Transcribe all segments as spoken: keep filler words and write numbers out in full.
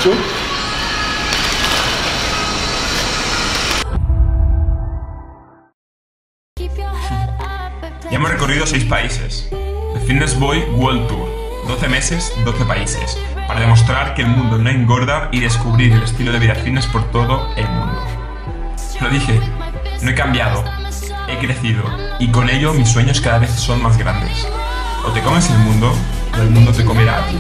tú? Ya hemos recorrido seis países. The Fitness Boy World Tour. doce meses, doce países. Para demostrar que el mundo no engorda y descubrir el estilo de vida fitness por todo el mundo. Lo dije, no he cambiado, he crecido y con ello mis sueños cada vez son más grandes. O te comes el mundo o el mundo te comerá a ti.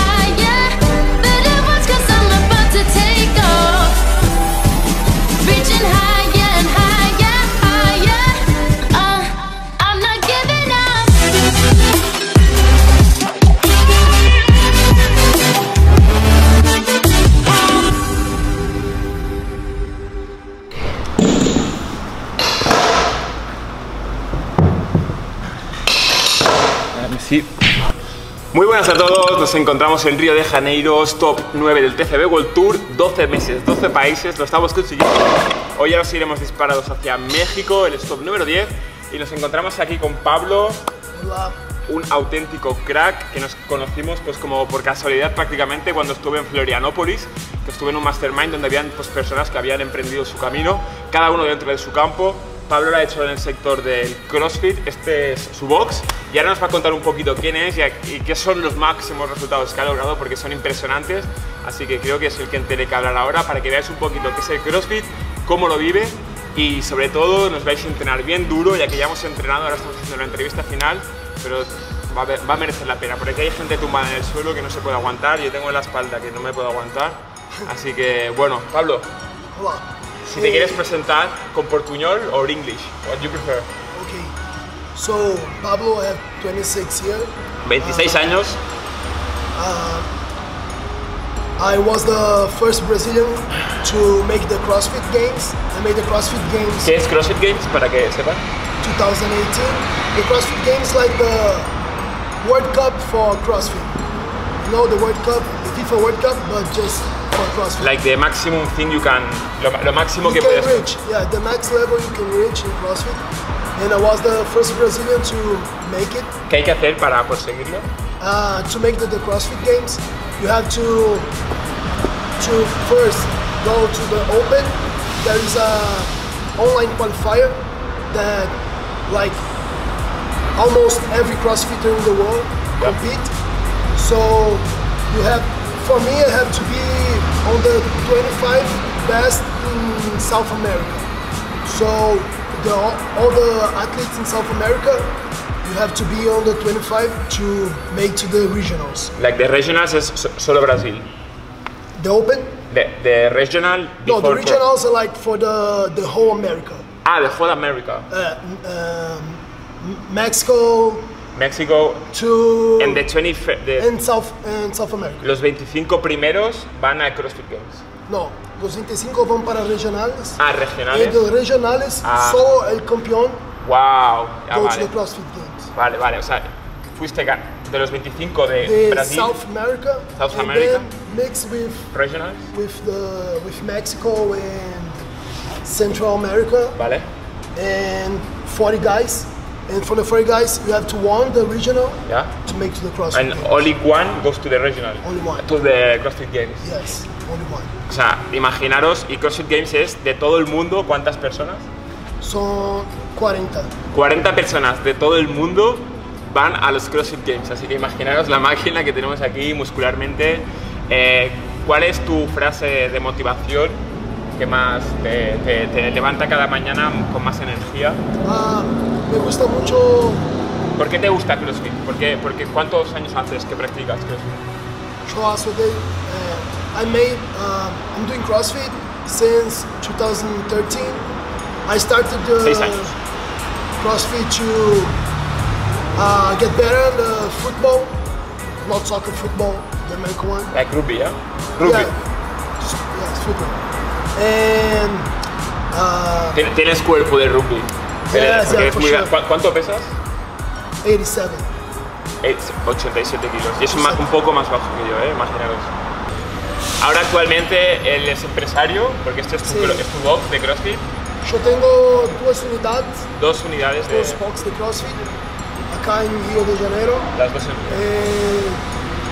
Sí. Muy buenas a todos, nos encontramos en Río de Janeiro, top nueve del T C B World Tour, doce meses, doce países, lo estamos consiguiendo. Hoy ya nos iremos disparados hacia México, el stop número diez, y nos encontramos aquí con Pablo, un auténtico crack que nos conocimos pues como por casualidad prácticamente cuando estuve en Florianópolis, que estuve en un mastermind donde habían pues, personas que habían emprendido su camino, cada uno dentro de su campo. Pablo lo ha hecho en el sector del CrossFit, este es su box, y ahora nos va a contar un poquito quién es y, y qué son los máximos resultados que ha logrado, porque son impresionantes, así que creo que es el que tiene que hablar ahora para que veáis un poquito qué es el CrossFit, cómo lo vive y sobre todo nos vais a entrenar bien duro, ya que ya hemos entrenado, ahora estamos haciendo la entrevista final, pero va a, ver, va a merecer la pena, porque hay gente tumbada en el suelo que no se puede aguantar, yo tengo en la espalda que no me puedo aguantar, así que bueno, Pablo. Hola. Si te quieres presentar con portuñol o English, what do you prefer? Okay. So Pablo, I have twenty-six years. veintiséis uh, años. Uh, I was the first Brazilian to make the CrossFit Games. I made the CrossFit Games. ¿Qué es CrossFit Games para que sepan? twenty eighteen. The CrossFit Games like the World Cup for CrossFit. You know the World Cup, the FIFA World Cup, but just for CrossFit. Like the maximum thing you can, lo, lo máximo you que can puedes reach. Yeah, the max level you can reach in CrossFit. And I was the first Brazilian to make it. ¿Qué hay que hacer para conseguirlo? Uh, to make the, the CrossFit Games, you have to to first go to the Open. There is a online qualifier that like almost every CrossFitter in the world yeah. compete. So you have, for me, I have to be on the twenty-five best in South America. So the, all the athletes in South America, you have to be on the twenty-five to make to the regionals. Like the regionals es solo Brasil. The Open? The, the regional. No, the regionals are like for the the whole America. Ah, the whole America. Uh, um, Mexico. México to and the twenty the, and South and South America. Los veinticinco primeros van a CrossFit Games. No, los veinticinco van para regionales. Ah, regionales. Y de regionales ah. solo el campeón. Wow. Ah, go vale. to the CrossFit Games. Vale, vale, o sea, fuiste de los veinticinco de, de Brasil. South America. South and America. Then mixed with regionals. With the with Mexico and Central America. Vale. And forty guys. And for the forty guys, you have to win the regional yeah. to make to the CrossFit And Games. only one goes to the regional. Only one. To the CrossFit Games. Yes, only one. O sea, imaginaros, y CrossFit Games es de todo el mundo, ¿cuántas personas? Son cuarenta. cuarenta personas de todo el mundo van a los CrossFit Games, así que imaginaros la máquina que tenemos aquí muscularmente. Eh, ¿Cuál es tu frase de motivación que más te, te, te levanta cada mañana con más energía? Ah, me gusta mucho. ¿Por qué te gusta CrossFit? ¿Por qué, porque ¿cuántos años haces que practicas CrossFit? Yo hace de, uh, I made, uh, I'm doing CrossFit since twenty thirteen. I started the Seis años. CrossFit to uh, get better at the football, not soccer, football, the American one. Like rugby, yeah? Rugby. Yeah, yes, football. And uh, tienes cuerpo de rugby. Yes, yeah, es muy sure. ¿Cuánto pesas? eighty-seven. ochenta y siete kilos. Y es un, un poco más bajo que yo, ¿eh? Imaginaros. Ahora actualmente él es empresario, porque este es tu, sí. es tu box de CrossFit. Yo tengo dos unidades. Dos unidades de... Dos box de CrossFit, acá en Río de Janeiro. Las dos en... Eh,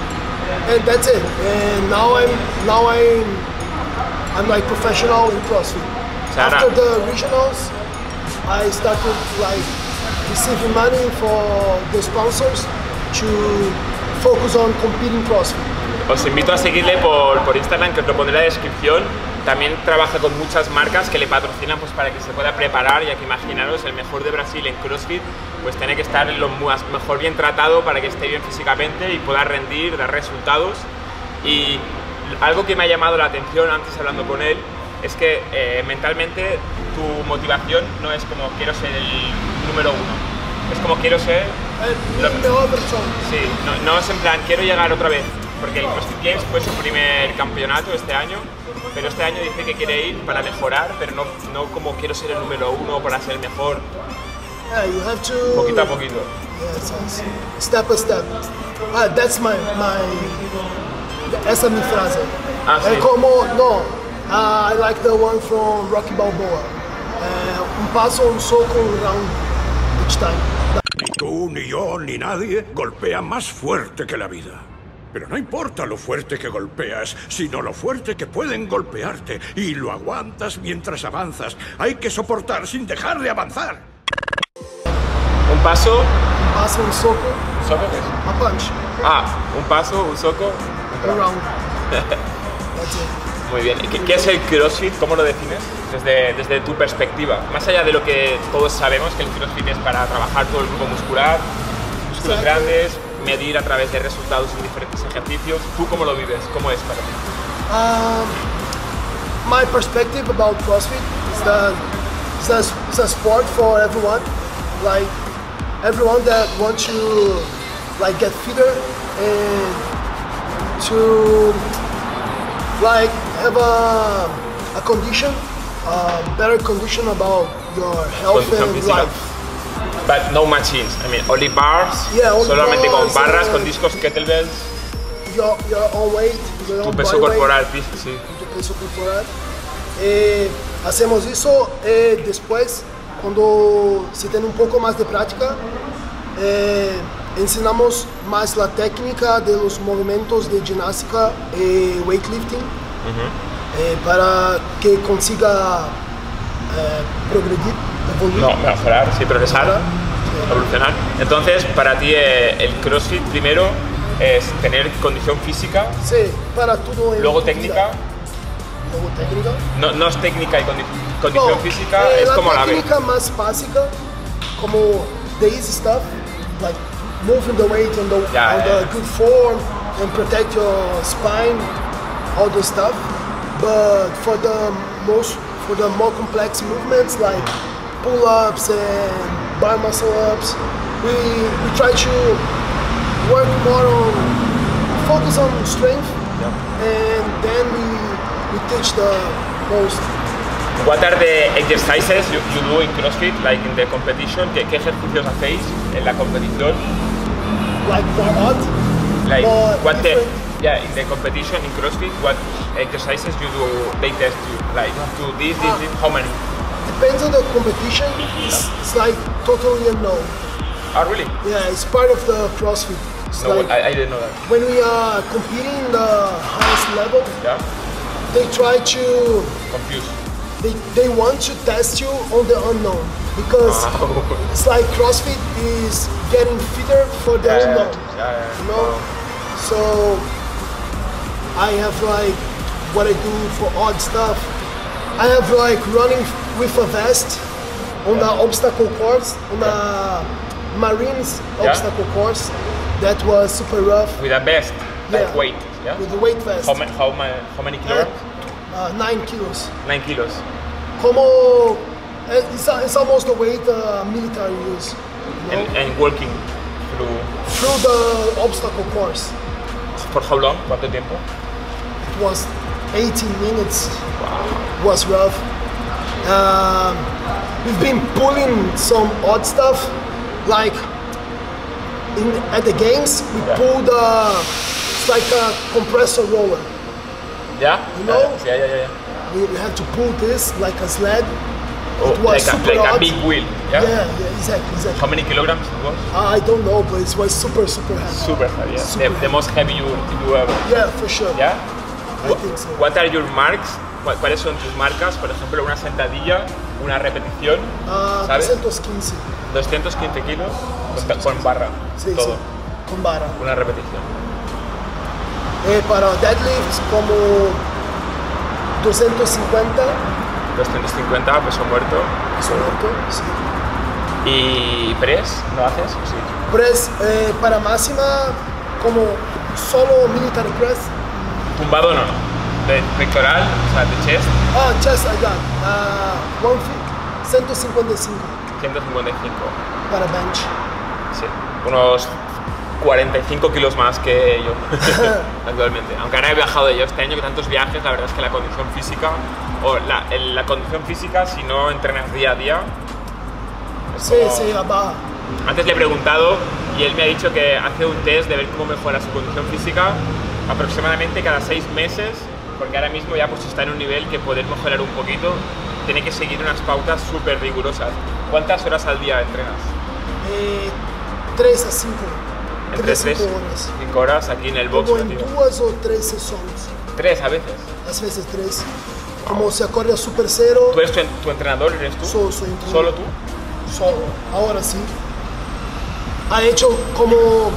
and that's it. And now I'm now I'm I'm like professional in CrossFit. Sarah. After the regionals, I started like receiving money for the sponsors to focus on competing CrossFit. Os invito a seguirle por, por Instagram, que os lo pondré en la descripción. También trabaja con muchas marcas que le patrocinan pues, para que se pueda preparar, ya que imaginaros, el mejor de Brasil en CrossFit, pues tiene que estar lo más, mejor bien tratado para que esté bien físicamente y pueda rendir, dar resultados. Y algo que me ha llamado la atención antes hablando con él es que eh, mentalmente tu motivación no es como quiero ser el número uno, es como quiero ser La mejor persona. Sí, no, no es en plan quiero llegar otra vez, porque el CrossFit Games fue su primer campeonato este año, pero este año dice que quiere ir para mejorar, pero no, no como quiero ser el número uno para ser el mejor. Yeah, you have to. Poquito a poquito. Yes, yes. Step by step. Ah, that's my my. Essa é a minha frase. Ah, é sim. como no. Uh, I like the one from Rocky Balboa. Uh, un paso, un soco, un round each time. Ni tú, ni yo, ni nadie golpea más fuerte que la vida. Pero no importa lo fuerte que golpeas, sino lo fuerte que pueden golpearte. Y lo aguantas mientras avanzas. Hay que soportar sin dejar de avanzar. Un paso. Un paso, un soco, ¿Soco qué es? a punch, Ah, un paso, un soco. un round. That's it. Muy bien. ¿Y qué, qué es el CrossFit? ¿Cómo lo defines? Desde, desde tu perspectiva. Más allá de lo que todos sabemos, que el CrossFit es para trabajar todo el grupo muscular, músculos grandes, medir a través de resultados en diferentes ejercicios. ¿Tú cómo lo vives? ¿Cómo es para ti? Um, my perspective about CrossFit is that it's a, it's a sport for everyone. Like everyone that wants to like get fitter and to like have a, a condition, a better condition about your health Condición and física. life. But no machines. I mean, only bars. Yeah, only solamente con bars, barras, uh, con discos, kettlebells. Your, your own weight, your Tu own peso body weight. corporal, pi- sí. Tu peso corporal. Eh, hacemos eso eh, después, cuando se tiene un poco más de práctica, eh, enseñamos más la técnica de los movimientos de ginástica y weightlifting eh, para que consiga eh, progredir, evoluir. No, mejorar, sí, progresar, Mejorar, evolucionar. Entonces, para ti eh, el CrossFit primero es tener condición física, Sí, para todo en luego tu técnica. vida. Luego técnica. No, no es técnica y condi- condición No, física, eh, es como la La B. técnica más básica, como the easy stuff, like moving the weight on the, Yeah, on yeah, the yeah. good form and protect your spine, all the stuff. But for the most, for the more complex movements like pull-ups and bar muscle-ups, we we try to work more on focus on strength, and then we we teach the most. What are the exercises you, you do in CrossFit, like in the competition? ¿Qué, qué ejercicios hacéis en la competición? Like more odd, Like, more what the, different. yeah, in the competition in CrossFit, what exercises you do, they test you? Like, do this, this, this, how many? Depends on the competition. It's, it's like totally unknown. Oh, really? Yeah, it's part of the CrossFit. It's No, like I, I didn't know that. when we are competing in the highest level, Yeah? they try to Confused. they, they want to test you on the unknown because Wow. it's like CrossFit is getting fitter for the Yeah, yeah, unknown. yeah, yeah. You know, so I have like what I do for odd stuff. I have like running with a vest on the obstacle course, on the Marines Yeah. obstacle course. That was super rough. With a vest, like Yeah. weight, yeah? With the weight vest. How, ma- how, ma- how many kilograms? Uh, nine kilos. Nine kilos. Como eh, it's, it's almost the weight uh, military use. You know? And, and walking through, Through the obstacle course. for how long? ¿Cuánto tiempo? It was eighteen minutes. It was rough. Um, we've been pulling some odd stuff, like in, at the games we Yeah. pulled uh, it's like a compressor roller. Yeah? You know? Yeah, yeah, yeah. yeah. We, we had to pull this like a sled, Oh, it was like a, super like a hot. big wheel, yeah? Yeah, yeah, exactly, exactly. How many kilograms it was? I don't know, but it was super, super heavy. Super heavy, yeah. Super the, the heavy. most heavy you, you ever. Yeah, for sure. Yeah? I think so. What are your marks? ¿Cu- ¿Cuáles son tus marcas? Por ejemplo, una sentadilla, una repetición, Ah, ¿sabes? doscientos quince. doscientos quince kilos con, con barra, Sí, todo, sí, con barra. una repetición. Eh, para deadlifts como doscientos cincuenta, doscientos cincuenta, peso muerto. eso muerto, sí. ¿Y press? ¿No haces? Sí. Press eh, para máxima como solo military press. Tumbado no, no. De pectoral, o sea, de chest, Ah, chest I got. Uh, one fifty, ciento cincuenta y cinco ciento cincuenta y cinco. para bench. Sí, unos cuarenta y cinco kilos más que yo actualmente. Aunque ahora he viajado yo este año, que tantos viajes, la verdad es que la condición física, o la, el- la condición física, si no entrenas día a día, es Sí, como- sí, abajo. Antes le he preguntado y él me ha dicho que hace un test de ver cómo mejora su condición física aproximadamente cada seis meses, porque ahora mismo ya pues está en un nivel que poder mejorar un poquito tiene que seguir unas pautas súper rigurosas. ¿Cuántas horas al día entrenas? Eh, tres a cinco. Entre tres a tres cinco horas. cinco horas aquí en el box. Como en metido. dos o tres sesiones. Tres a veces. Às vezes tres. Como se acorde a super cero, ¿Tú eres tu, tu entrenador? ¿Eres tú? Soy- soy entrenador. ¿Solo tú? solo. Ahora sí. Ha hecho como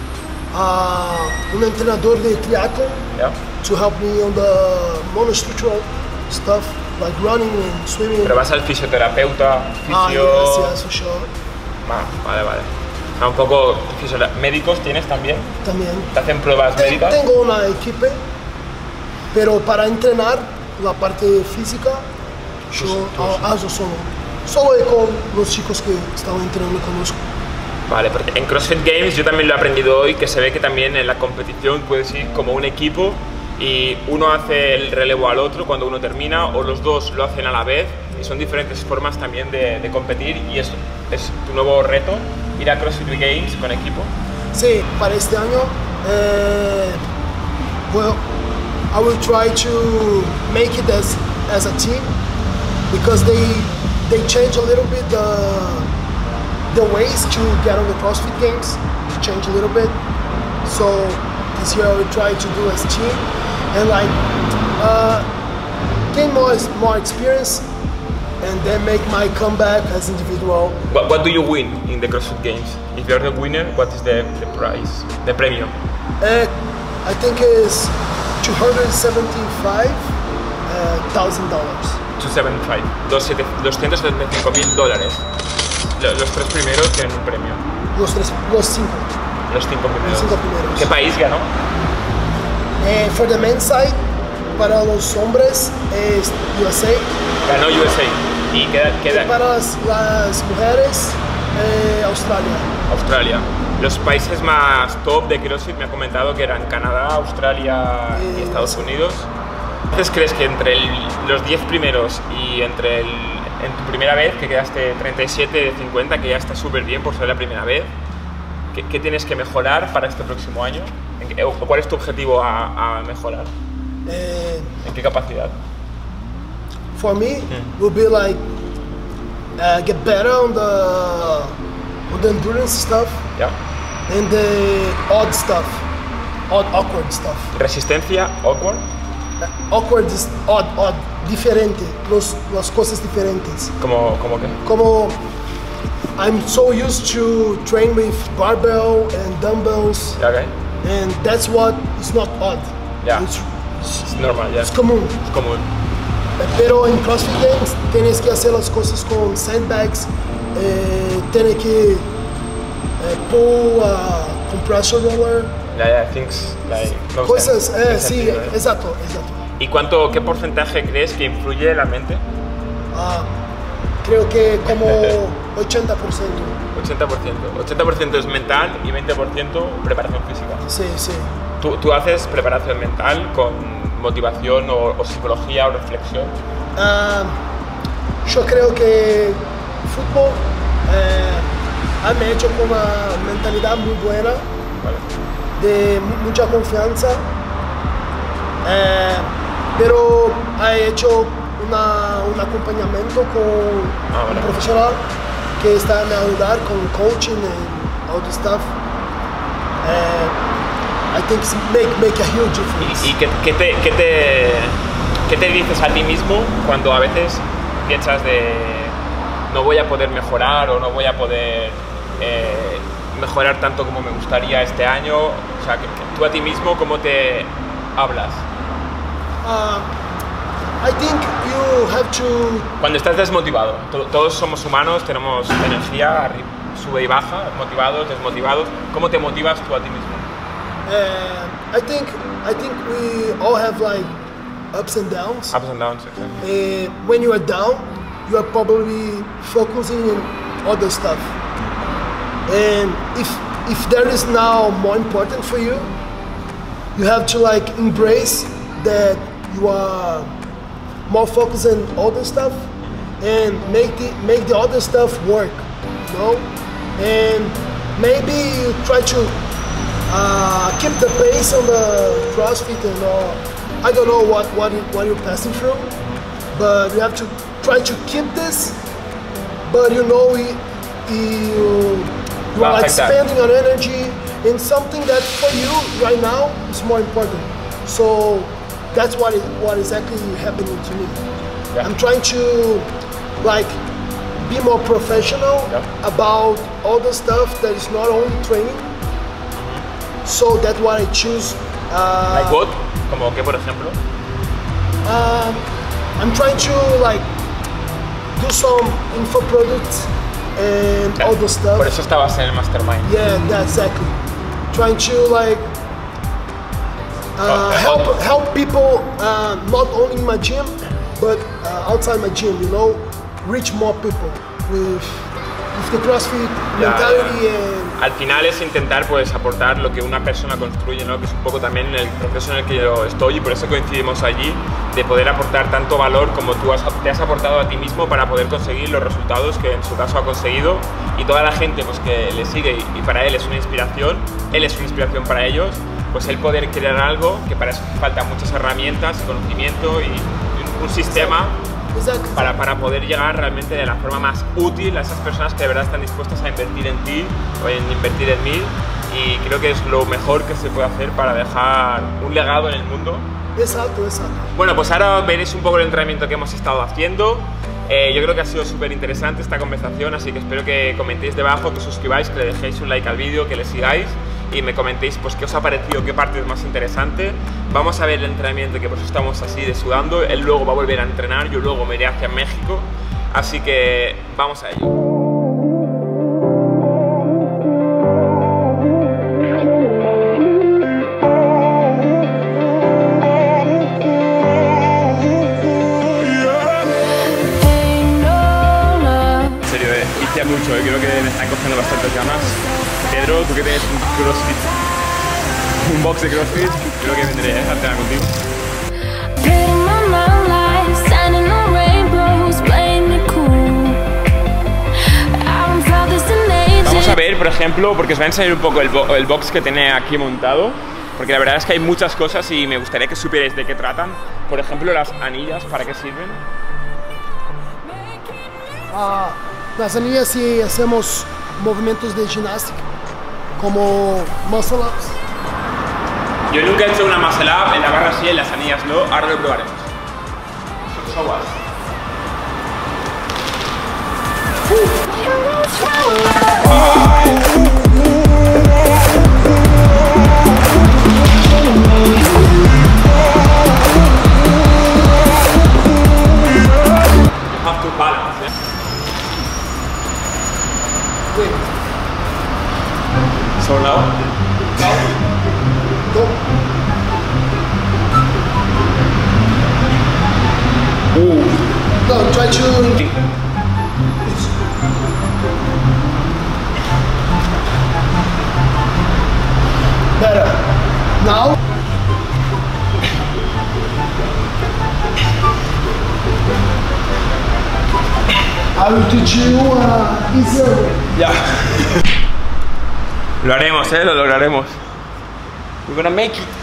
ah, un entrenador de triathlon ¿Ya? to help me on the monostructural stuff, like running and swimming. Pero vas al fisioterapeuta, Ah, fisio... yes, yes, for sure. Ah, vale, vale. O sea, un poco fisio- ¿Médicos tienes también? También. ¿Te hacen pruebas Ten- médicas? Tengo una equipe, pero para entrenar la parte física, yo ha- hago solo. Solo es con los chicos que estaban entrenando conozco. Vale, porque en CrossFit Games yo también lo he aprendido hoy, que se ve que también en la competición puedes ir como un equipo y uno hace el relevo al otro cuando uno termina, o los dos lo hacen a la vez, y son diferentes formas también de, de competir, y es, es tu nuevo reto, ir a CrossFit Games con equipo. Sí, para este año, eh, well, I will try to make it as, as a team because they, they change a little bit the, the ways to get on the CrossFit Games, change a little bit. So this year I will try to do as team and like uh, gain more, more experience and then make my comeback as individual. What, what do you win in the CrossFit Games? If you're the winner, what is the, the prize, the premium? Uh, I think it's two hundred seventy-five thousand dollars. doscientos setenta y cinco mil dólares. Lo- Los tres primeros tienen un premio. Los tres, los cinco. Los cinco primeros. Los cinco primeros. ¿Qué país ganó? Eh, for the men's side, para los hombres es U S A. Ganó U S A. Y queda, queda Para las, las mujeres, eh, Australia. Australia. Los países más top de CrossFit me ha comentado que eran Canadá, Australia y Eh, Estados Unidos. Entonces, ¿crees que entre el- los diez primeros y entre el, en tu primera vez, que quedaste treinta y siete de cincuenta, que ya está súper bien por ser la primera vez, ¿qué, qué tienes que mejorar para este próximo año? ¿En qué- o ¿Cuál es tu objetivo a, a mejorar? Eh, ¿En qué capacidad? for me, will be like uh, get better on the on the endurance stuff ¿Ya? and the odd stuff, odd awkward stuff. Resistencia, awkward. Awkward is odd, odd, diferente, los, las cosas diferentes. ¿Cómo, cómo qué? Como I'm so used to train with barbell and dumbbells, ¿Ya qué? and that's what is not odd. Yeah. It's, it's, Es normal, ya. it's común. Es común. Pero en CrossFit Games tienes que hacer las cosas con sandbags, eh, tienes que eh, pull uh, compression roller, Ya, ya, things like... no sé, cosas, eh, en sí, sentido, ¿eh? exacto, exacto. ¿Y cuánto, qué porcentaje crees que influye la mente? Ah, creo que como ochenta por ciento. ochenta por ciento. ochenta por ciento es mental y veinte por ciento preparación física. Sí, sí. ¿Tú, tú haces preparación mental con motivación o, o psicología o reflexión? Ah, yo creo que fútbol eh, ha me hecho con una mentalidad muy buena, Vale. de mu- mucha confianza, eh, pero ha hecho una, un acompañamiento con Ah, vale. un profesional que está a me ayudar con coaching and all the stuff. And I think it's make make a huge difference. ¿Y, y qué, qué te, qué, te, qué te dices a ti mismo cuando a veces piensas de no voy a poder mejorar o no voy a poder eh, mejorar tanto como me gustaría este año? O sea, que, que tú a ti mismo, ¿cómo te hablas? Uh, I think you have to. Cuando estás desmotivado, to- todos somos humanos, tenemos energía, arri- sube y baja, motivados, desmotivados. ¿Cómo te motivas tú a ti mismo? Uh, I think I think we all have like ups and downs. Ups and downs, exactly. Uh, when you are down, you are probably focusing on other stuff. And if if there is now more important for you, you have to like embrace that you are more focused on other stuff and make the make the other stuff work, you know. And maybe you try to uh, keep the pace on the CrossFit and all. I don't know what what, you, what you're passing through, but you have to try to keep this. But you know, you, you, you are like spending your energy in something that for you right now is more important. So that's what is what is actually happening to me. Yeah. I'm trying to like be more professional Yeah. about all the stuff that is not only training. So that's why I choose. Uh, Like what? Como que, por ejemplo. um, I'm trying to like do some info products and all the stuff. Por eso estabas en el Mastermind. Yeah, that's exactly. Trying to like uh, Okay. help help people uh, not only in my gym but uh, outside my gym. You know, reach more people with with the CrossFit Ya, mentality ya. and. Al final es intentar pues aportar lo que una persona construye, ¿no? Que es un poco también el proceso en el que yo estoy y por eso coincidimos allí, de poder aportar tanto valor como tú has, te has aportado a ti mismo para poder conseguir los resultados que en su caso ha conseguido, y toda la gente pues que le sigue y, y para él es una inspiración, él es una inspiración para ellos, pues el poder crear algo que para eso faltan muchas herramientas y conocimiento y, y un, un sistema Exactly. para, para poder llegar realmente de la forma más útil a esas personas que de verdad están dispuestas a invertir en ti o en invertir en mí, y creo que es lo mejor que se puede hacer para dejar un legado en el mundo. Exacto, exacto. Bueno, pues ahora veréis un poco el entrenamiento que hemos estado haciendo. Eh, yo creo que ha sido súper interesante esta conversación, así que espero que comentéis debajo, que os suscribáis, que le dejéis un like al vídeo, que le sigáis y me comentéis pues qué os ha parecido, qué parte es más interesante. Vamos a ver el entrenamiento, que por eso estamos así de sudando. Él luego va a volver a entrenar, yo luego me iré hacia México, así que vamos a ello. En serio, eh, hice mucho, eh, creo que me están cogiendo bastantes ganas. Pedro, tú que tienes un CrossFit, un box de CrossFit, creo que vendré a entrenar contigo. Vamos a ver, por ejemplo, porque os va a enseñar un poco el, bo el box que tiene aquí montado, porque la verdad es que hay muchas cosas y me gustaría que supierais de qué tratan. Por ejemplo, las anillas, ¿para qué sirven? Ah, nas anillas sí hacemos movimientos de ginástica, como muscle ups. Yo nunca he hecho una muscle up en la barra así, en las anillas no, ahora lo probaremos. So what? You have to balance, yeah? Wait, So now? go. Ooh. No, try to. Better. Now. I will teach you uh, easier way. Ya. Lo haremos, eh, lo lograremos. We're gonna make it.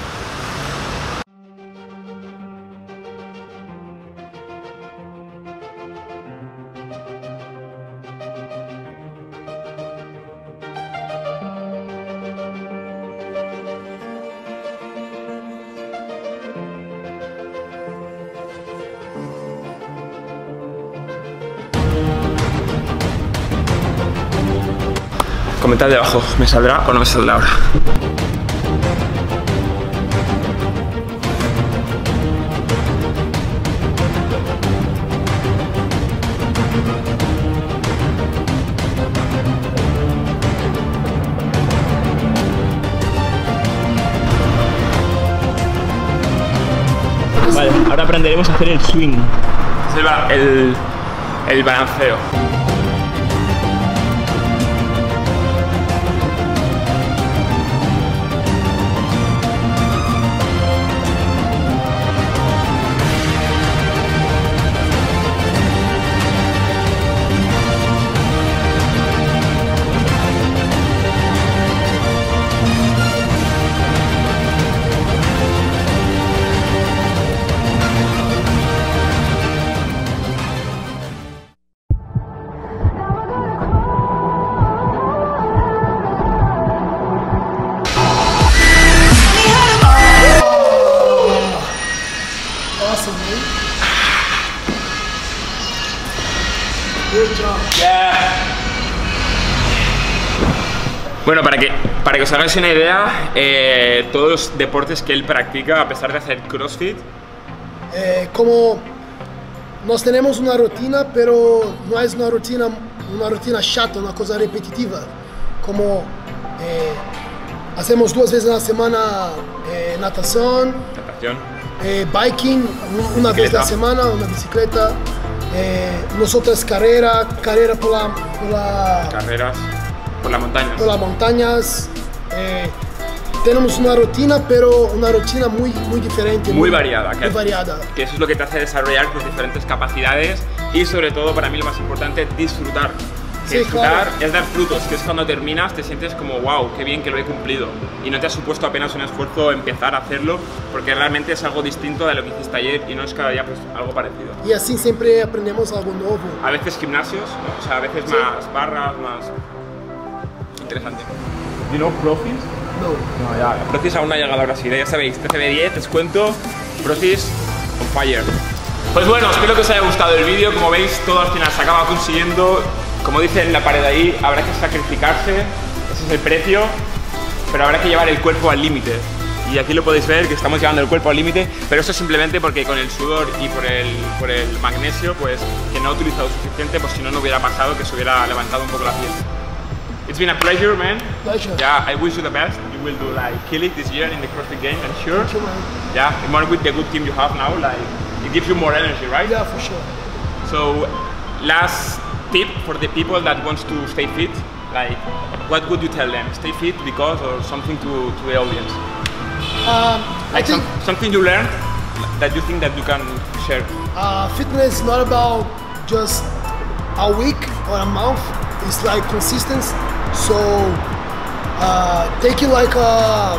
comentad debajo, ¿me saldrá o no me saldrá ahora? Vale, ahora aprenderemos a hacer el swing. Es el, ba- el, el balanceo. Awesome, man. Good job. Bueno, para que, para que os hagáis una idea, eh, todos los deportes que él practica, a pesar de hacer CrossFit, Eh, como nós tenemos una rutina, pero no es una rutina, una rutina chata, una cosa repetitiva. Como eh, hacemos dos veces a la semana eh, natación, natación, eh, biking, un- una vez a la Bicicleta. semana, una bicicleta. Eh, nosotros carrera, carrera por, la, por, la, carreras, por la montaña. por las montañas. Eh, tenemos una rutina, pero una rutina muy, muy diferente. Muy variada, Muy que- variada. Que eso es lo que te hace desarrollar tus diferentes capacidades y sobre todo para mí lo más importante, disfrutar. Que Sí, disfrutar claro. es dar frutos, que es cuando terminas te sientes como wow, qué bien que lo he cumplido y no te ha supuesto apenas un esfuerzo empezar a hacerlo porque realmente es algo distinto de lo que hiciste ayer y no es cada día pues algo parecido. Y así siempre aprendemos algo nuevo. A veces gimnasios, ¿no? O sea, a veces Sí. más barras, más... Interesante. You know Profis? No. No, ya, Profis aún no ha llegado a Brasil, ya sabéis, T C B diez, descuento, Profis on fire. Pues bueno, espero que os haya gustado el vídeo, como veis todo al final se acaba consiguiendo, como dice en la pared ahí, habrá que sacrificarse, ese es el precio, pero habrá que llevar el cuerpo al límite. Y aquí lo podéis ver que estamos llevando el cuerpo al límite, pero eso simplemente porque con el sudor y por el, por el magnesio, pues que no he utilizado suficiente, pues si no, no hubiera pasado que se hubiera levantado un poco la piel. It's been a pleasure, man. Pleasure. Yeah, I wish you the best. You will do like kill it this year in the CrossFit Games, I'm sure. Thank you, man. Yeah, more with the good team you have now, like it gives you more energy, right? Yeah, for sure. So, last tip for the people that wants to stay fit, like what would you tell them? Stay fit because or something to, to the audience? Um, I Like think some, something you learned that you think that you can share. uh, fitness is not about just a week or a month. It's like consistency. So uh, take it like a.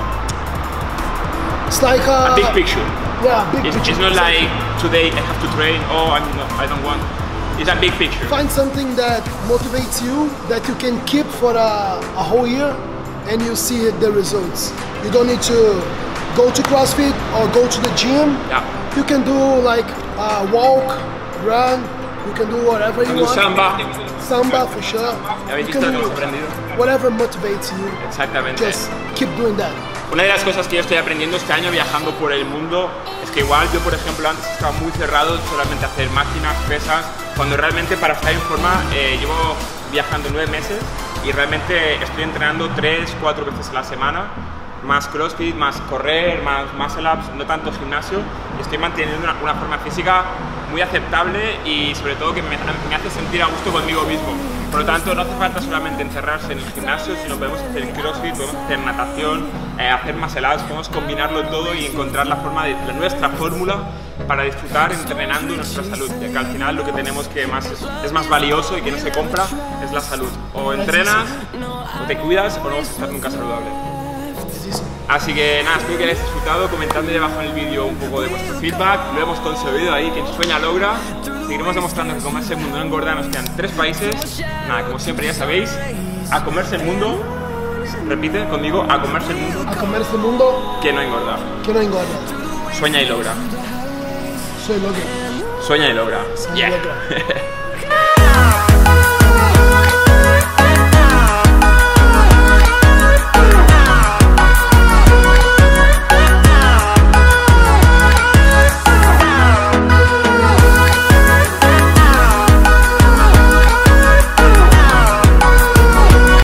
It's like a, A big picture. Yeah, big It's, picture. it's not Exactly. like today I have to train. Oh, I'm not, I don't want. It's a big picture. Find something that motivates you, that you can keep for a, a whole year, and you see the results. You don't need to go to CrossFit or go to the gym. Yeah. You can do like uh, walk, run. You can do whatever you Do want. samba. Samba for sure. ¿Ya habéis You visto can lo que do hemos aprendido? whatever motivates you. Exactamente. Just keep doing that. Una de las cosas que yo estoy aprendiendo este año viajando por el mundo es que igual yo, por ejemplo, antes estaba muy cerrado en solamente hacer máquinas, pesas, cuando realmente para estar en forma eh, llevo viajando nueve meses y realmente estoy entrenando tres, cuatro veces a la semana, más CrossFit, más correr, más muscle ups, no tanto gimnasio, y estoy manteniendo una, una forma física muy aceptable y sobre todo que me, me hace sentir a gusto conmigo mismo. Por lo tanto, no hace falta solamente encerrarse en el gimnasio, sino podemos hacer CrossFit, podemos hacer natación, eh, hacer muscle ups, podemos combinarlo todo y encontrar la forma de, de nuestra fórmula para disfrutar entrenando nuestra salud, ya que al final lo que tenemos que más es, es más valioso y que no se compra es la salud. O entrenas, o te cuidas, o no vas a estar nunca saludable. Así que nada, espero que hayáis disfrutado, comentadme debajo en el vídeo un poco de vuestro feedback, lo hemos conseguido ahí, quien sueña logra, seguiremos demostrando que comerse el mundo no engorda, nos quedan tres países, nada, como siempre ya sabéis, a comerse el mundo, repite conmigo, a comerse el mundo, A comer este mundo que no engorda, que no engorda. sueña y logra, Soy loco. sueña y logra, Soy yeah. loco.